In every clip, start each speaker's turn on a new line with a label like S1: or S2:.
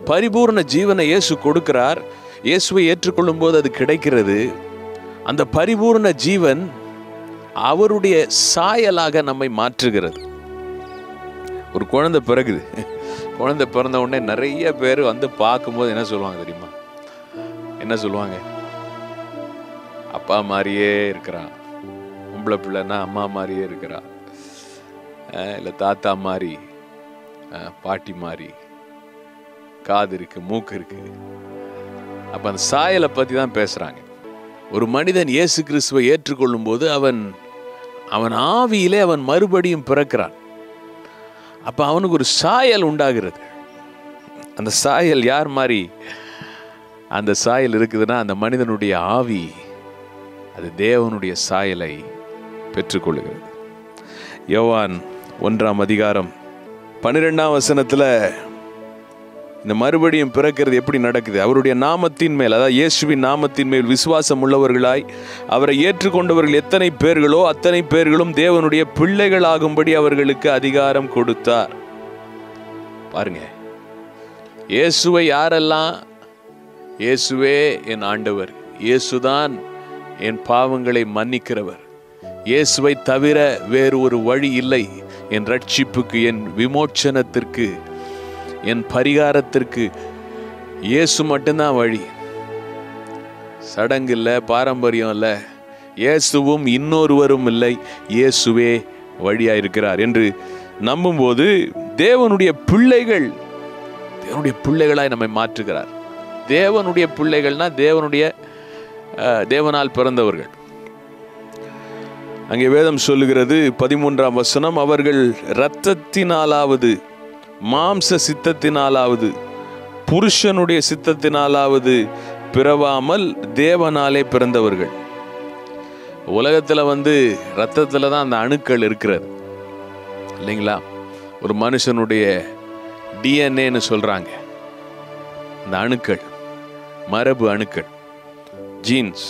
S1: பரிபூர்ண ஜீவனை இயேசு கொடுக்கிறார். இயேசுவை ஏற்றுக்கொள்ளும் போது அது கிடைக்கிறது. அந்த பரிபூர்ண ஜீவன் அவருடைய சாயலாக நம்மை மாற்றுகிறது. ஒரு குழந்தை பிறகுது. குழந்தை பிறந்த உடனே நிறைய பேர் வந்து பார்க்கும்போது என்ன சொல்லுவாங்க தெரியுமா? என்ன சொல்லுவாங்க? அப்பா மாதிரியே இருக்கிறான். பொம்பளை பிள்ளைன்னா அம்மா மாதிரியே இருக்கிறா, இல்லை தாத்தா மாதிரி, பாட்டி மாதிரி, காது இருக்கு, மூக்கு இருக்கு. அப்ப அந்த சாயலை பத்தி தான் பேசுறாங்க. ஒரு மனிதன் இயேசு கிறிஸ்துவை ஏற்றுக்கொள்ளும் போது அவன் ஆவியிலே அவன் மறுபடியும் பிறக்கிறான். அப்ப அவனுக்கு ஒரு சாயல் உண்டாகிறது. அந்த சாயல் யார் மாதிரி அந்த சாயல் இருக்குதுன்னா, அந்த மனிதனுடைய ஆவி அது தேவனுடைய சாயலை பெற்றுக்கொள்ளுகிறது. யோவான் 1ஆம் அதிகாரம் 12ஆம் வசனத்துல இந்த மறுபடியும் பிறக்கிறது எப்படி நடக்குது? அவருடைய நாமத்தின் மேல், அதாவது இயேசுவின் நாமத்தின் மேல் விசுவாசம் உள்ளவர்களாய் அவரை ஏற்றுக்கொண்டவர்கள் எத்தனை பேர்களோ அத்தனை பேர்களும் தேவனுடைய பிள்ளைகள் ஆகும்படி அவர்களுக்கு அதிகாரம் கொடுத்தார். பாருங்க, இயேசுவை யாரெல்லாம், இயேசுவே என் ஆண்டவர், இயேசுதான் என் பாவங்களை மன்னிக்கிறவர், இயேசுவை தவிர வேறு ஒரு வழி இல்லை என் ரட்சிப்புக்கு, என் விமோச்சனத்திற்கு, என் பரிகாரத்திற்கு இயேசு மட்டும்தான் வழி. சடங்கு இல்லை, பாரம்பரியம் இல்லை, இயேசுவும் இன்னொருவரும் இல்லை, இயேசுவே வழியாயிருக்கிறார் என்று நம்பும்போது தேவனுடைய பிள்ளைகள், தேவனுடைய பிள்ளைகளாய் நம்மை மாற்றுகிறார். தேவனுடைய பிள்ளைகள்னா தேவனால் பிறந்தவர்கள். அங்கே வேதம் சொல்லுகிறது 13ஆம் வசனம், அவர்கள் இரத்தத்தினாலாவது மாம்ச சித்தத்தினாலாவது புருஷனுடைய சித்தத்தினாலாவது பிறவாமல் தேவனாலே பிறந்தவர்கள். உலகத்துல ரத்தத்துல தான் அந்த அணுக்கள் இருக்கிறது இல்லைங்களா? ஒரு மனுஷனுடைய டிஎன்ஏன்னு சொல்றாங்க. அந்த அணுக்கள், மரபு அணுக்கள், ஜீன்ஸ்.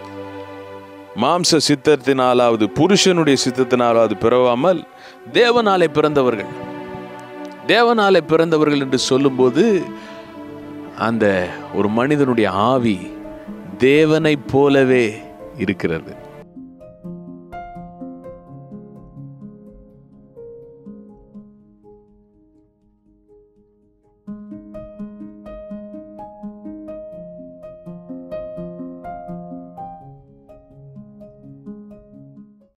S1: மாம்ச சித்தத்தினாலாவது புருஷனுடைய சித்தத்தினாலாவது பிறவாமல் தேவனாலே பிறந்தவர்கள். தேவனாலே பிறந்தவர்கள் என்று சொல்லும்போது அந்த ஒரு மனிதனுடைய ஆவி தேவனை போலவே இருக்கிறது.